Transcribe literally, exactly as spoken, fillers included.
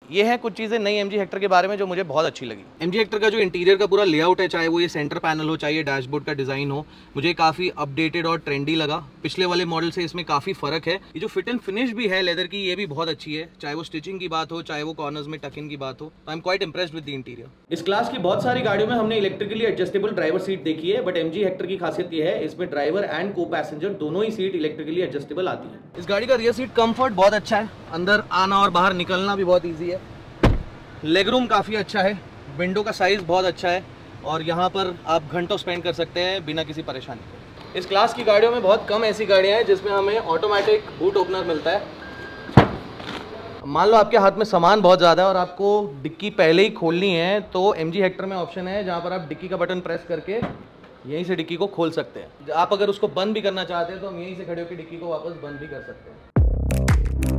ये है कुछ चीज़ें नई एमजी हेक्टर के बारे में जो मुझे बहुत अच्छी लगी। एमजी हेक्टर का जो इंटीरियर का पूरा लेआउट है, चाहे वो ये सेंटर पैनल हो, चाहे ये डैशबोर्ड का डिज़ाइन हो, मुझे काफ़ी अपडेटेड और ट्रेंडी लगा। पिछले वाले मॉडल से इसमें काफ़ी फ़र्क है। ये जो फिट एंड फिनिश भी है लेदर की, ये भी बहुत अच्छी है, चाहे वो स्टिचिंग की बात हो, चाहे वो कॉर्नर्स में टक इन की बात हो। I am quite impressed with the interior. इस क्लास की बहुत सारी गाड़ियों में हमने इलेक्ट्रिकली एडजस्टेबल ड्राइवर सीट देखी है, बट एमजी हेक्टर की खासियत ये है इसमें ड्राइवर एंड को पैसेंजर दोनों ही सीट इलेक्ट्रिकली एडजस्टेबल आती है। इस गाड़ी का रियर सीट कंफर्ट बहुत अच्छा है, अंदर आना और बाहर निकलना भी बहुत ईजी है। लेग रूम काफ़ी अच्छा है, विंडो का साइज़ बहुत अच्छा है और यहाँ पर आप घंटों स्पेंड कर सकते हैं बिना किसी परेशानी के। इस क्लास की गाड़ियों में बहुत कम ऐसी गाड़ियाँ हैं जिसमें हमें ऑटोमेटिक बूट ओपनर मिलता है। मान लो आपके हाथ में सामान बहुत ज़्यादा है और आपको डिक्की पहले ही खोलनी है, तो एमजी हेक्टर में ऑप्शन है जहाँ पर आप डिक्की का बटन प्रेस करके यहीं से डिक्की को खोल सकते हैं। आप अगर उसको बंद भी करना चाहते हैं तो हम यहीं से खड़े होकर डिक्की को वापस बंद भी कर सकते हैं।